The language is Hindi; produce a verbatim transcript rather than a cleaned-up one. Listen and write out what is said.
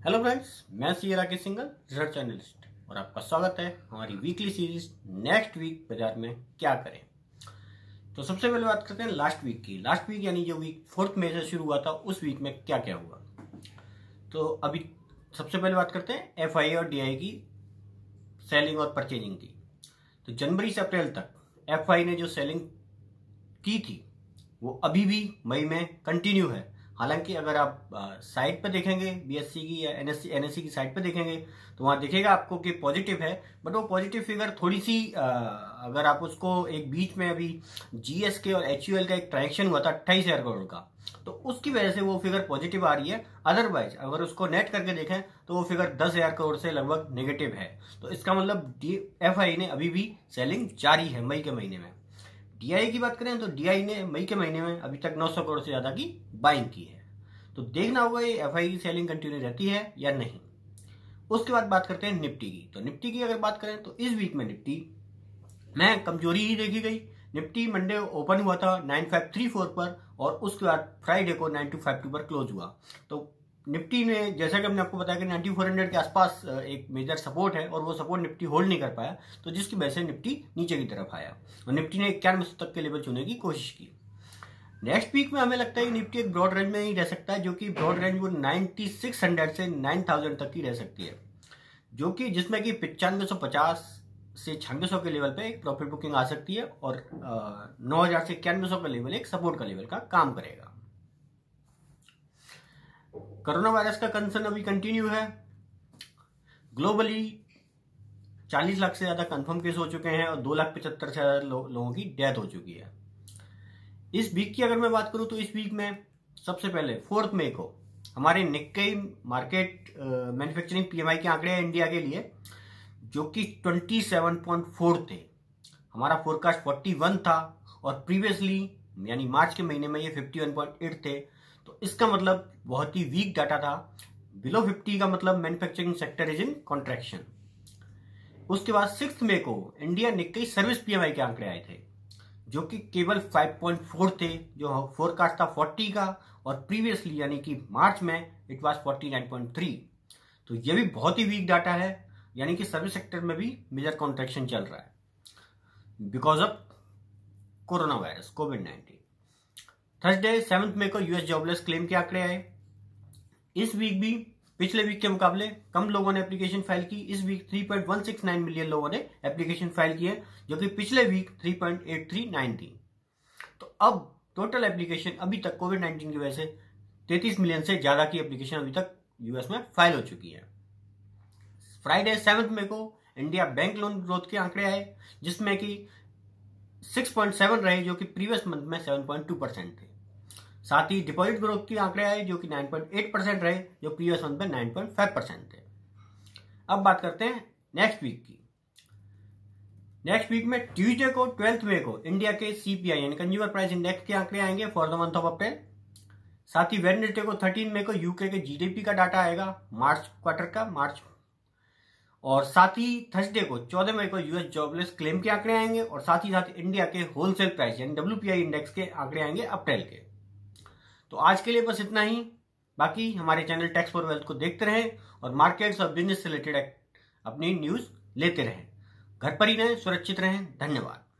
हेलो फ्रेंड्स, मैं C Rakesh Singhal, research analyst, और आपका स्वागत है हमारी वीकली सीरीज नेक्स्ट वीक बाजार में क्या करें। तो सबसे पहले बात करते हैं लास्ट वीक की। लास्ट वीक यानी जो वीक फोर्थ मई से शुरू हुआ था, उस वीक में क्या क्या हुआ। तो अभी सबसे पहले बात करते हैं एफ आई और डी आई की सेलिंग और परचेजिंग की। तो जनवरी से अप्रैल तक एफ आई ने जो सेलिंग की थी वो अभी भी मई में कंटिन्यू है। हालांकि अगर आप साइट पे देखेंगे बी एस सी की या N S C N S C की साइट पे देखेंगे तो वहां दिखेगा आपको कि पॉजिटिव है, बट वो पॉजिटिव फिगर थोड़ी सी आ, अगर आप उसको एक बीच में अभी जी एस के और एच यू एल का एक ट्रांजेक्शन हुआ था अट्ठाईस हजार करोड़ का, तो उसकी वजह से वो फिगर पॉजिटिव आ रही है। अदरवाइज अगर उसको नेट करके देखें तो वो फिगर दस हजार करोड़ से लगभग नेगेटिव है। तो इसका मतलब एफ आई ने अभी भी सेलिंग जारी है मई के महीने में। डी आई की बात करें तो डी आई ने मई के महीने में अभी तक नौ सौ करोड़ से ज्यादा की बाइंग की है। तो देखना होगा ये एफ आई की सेलिंग कंटिन्यू रहती है या नहीं। उसके बाद बात करते हैं निफ्टी की। तो निफ्टी की अगर बात करें तो इस वीक में निफ्टी में कमजोरी ही देखी गई। निफ्टी मंडे ओपन हुआ था नाइन फाइव थ्री फोर पर और उसके बाद फ्राइडे को नाइन टू फाइव टू पर क्लोज हुआ। तो निफ्टी ने, जैसा कि हमने आपको बताया कि नाइंटी फोर हंड्रेड के आसपास एक मेजर सपोर्ट है और वो सपोर्ट निफ्टी होल्ड नहीं कर पाया, तो जिसकी वजह से निफ्टी नीचे की तरफ आया और निफ्टी ने इक्यानवे सौ तक के लेवल चुनने की कोशिश की। नेक्स्ट वीक में हमें लगता है कि निफ्टी एक ब्रॉड रेंज में ही रह सकता है, जो कि ब्रॉड रेंज वो नाइंटी सिक्स हंड्रेड से नाइन थाउजेंड तक की रह सकती है, जो कि जिसमें कि पचानवे सौ पचास से छियानवे सौ के लेवल पे एक प्रॉफिट बुकिंग आ सकती है और नौ हजार से इक्यानवे सौ का लेवल एक सपोर्ट का लेवल का काम करेगा। कोरोना वायरस का कंसर्न अभी कंटिन्यू है। ग्लोबली चालीस लाख से ज्यादा कंफर्म केस हो चुके हैं और दो लाख पचहत्तर से ज्यादा लो, लोगों की डेथ हो चुकी है। इस वीक की अगर मैं बात करूं तो इस वीक में सबसे पहले फोर्थ मई को हमारे Nikkei market manufacturing P M I के आंकड़े हैं इंडिया के लिए, जो कि सत्ताईस पॉइंट चार थे। हमारा फोरकास्ट इकतालीस था और प्रीवियसली यानी मार्च के महीने में ये इक्यावन पॉइंट आठ थे। तो इसका मतलब बहुत ही वीक डाटा था। बिलो फिफ्टी का मतलब manufacturing sector is in contraction. उसके बाद सिक्स मई को India Nikkei service P M I के आंकड़े आए थे, जो कि केवल फाइव पॉइंट फोर थे, जो फोरकास्ट था चालीस का और प्रीवियसली यानी कि मार्च में it was forty nine point three. तो ये भी बहुत ही वीक डाटा है, यानी कि सर्विस सेक्टर में भी मेजर कॉन्ट्रैक्शन चल रहा है because of corona virus covid nineteen. Thursday seventh मई को यूएस जॉबलेस क्लेम के आंकड़े आए। इस वीक भी पिछले वीक के मुकाबले कम लोगों ने एप्लीकेशन फाइल की। इस week three point one six nine million लोगों ने एप्लीकेशन फाइल की है, जो कि पिछले week three point eight three nine थी। तो अब टोटल एप्लीकेशन अभी तक कोविड नाइनटीन की वजह से तैंतीस मिलियन से ज्यादा की एप्लीकेशन अभी तक यूएस में फाइल हो चुकी है। फ्राइडे सेवंथ मई को इंडिया बैंक लोन ग्रोथ के आंकड़े आए, जिसमें कि सिक्स पॉइंट सेवन रहे, जो कि प्रीवियस मंथ में सेवन पॉइंट टू परसेंट थे। साथ ही डिपॉजिट ग्रोथ के आंकड़े आए, जो कि नाइन पॉइंट एट परसेंट रहे, जो प्रीवियस मंथ में नाइन पॉइंट फाइव परसेंट थे। अब बात करते हैं नेक्स्ट वीक की। नेक्स्ट वीक में ट्यूसडे को ट्वेल्थ मई को इंडिया के सी पी आई यानी कंज्यूमर प्राइस इंडेक्स के आंकड़े आएंगे for the month of April. साथ ही वेडनेसडे को थर्टीन मई को यूके के जी डी पी का डाटा आएगा मार्च क्वार्टर का मार्च और साथ ही थर्सडे को चौदह मई को यूएस जॉबलेस क्लेम के आंकड़े आएंगे और साथ ही साथ इंडिया के होलसेल प्राइस यानी डब्ल्यू पी आई इंडेक्स के आंकड़े आएंगे अप्रैल के। तो आज के लिए बस इतना ही। बाकी हमारे चैनल टैक्स फॉर वेल्थ को देखते रहें और मार्केट्स और बिजनेस से रिलेटेड अपनी न्यूज लेते रहें। घर पर ही रहें, सुरक्षित रहें। धन्यवाद।